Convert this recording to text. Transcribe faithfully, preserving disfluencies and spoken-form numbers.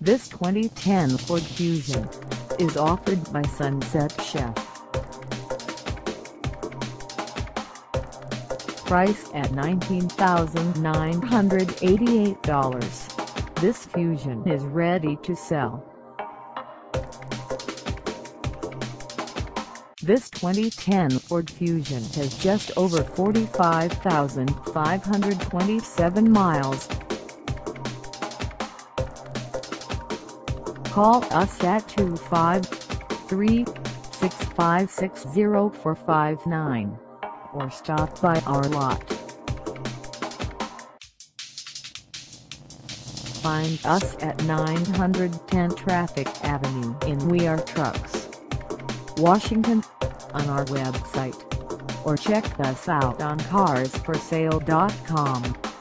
This twenty ten Ford Fusion is offered by Sunset Chef. Price at nineteen thousand nine hundred eighty-eight dollars. This Fusion is ready to sell. This twenty ten Ford Fusion has just over forty-five thousand five hundred twenty-seven miles. Call us at two five three, six five six, zero four five nine or stop by our lot. Find us at nine ten Traffic Avenue in We Are Trucks, Washington, on our website, or check us out on cars for sale dot com.